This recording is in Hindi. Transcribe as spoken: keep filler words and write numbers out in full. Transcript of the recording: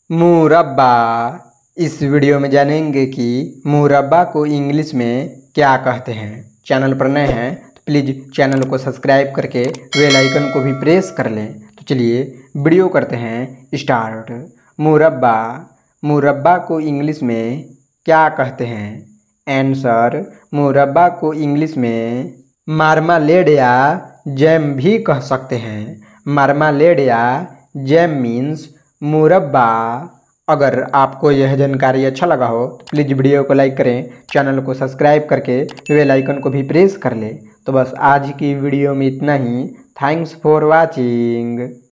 मुरब्बा। इस वीडियो में जानेंगे कि मुरब्बा को इंग्लिश में क्या कहते हैं। चैनल पर नए हैं तो प्लीज़ चैनल को सब्सक्राइब करके बेल आइकन को भी प्रेस कर लें। तो चलिए वीडियो करते हैं स्टार्ट। मुरब्बा। मुरब्बा को इंग्लिश में क्या कहते हैं? आंसर, मुरब्बा को इंग्लिश में मार्मालेड या जैम भी कह सकते हैं। मार्मालेड या जैम मीन्स मुरब्बा। अगर आपको यह जानकारी अच्छा लगा हो तो प्लीज़ वीडियो को लाइक करें, चैनल को सब्सक्राइब करके बेल आइकन को भी प्रेस कर लें। तो बस आज की वीडियो में इतना ही। Thanks for watching.